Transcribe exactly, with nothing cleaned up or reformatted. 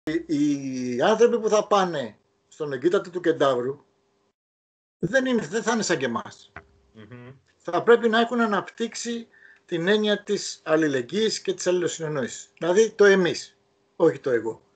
οι άνθρωποι που θα πάνε στον εγκύτατο του Κεντάβρου δεν, είναι, δεν θα είναι σαν και εμάς. Mm-hmm. Θα πρέπει να έχουν αναπτύξει την έννοια της αλληλεγγύης και της αλληλοσυνεννόησης. Δηλαδή το εμείς, όχι το εγώ.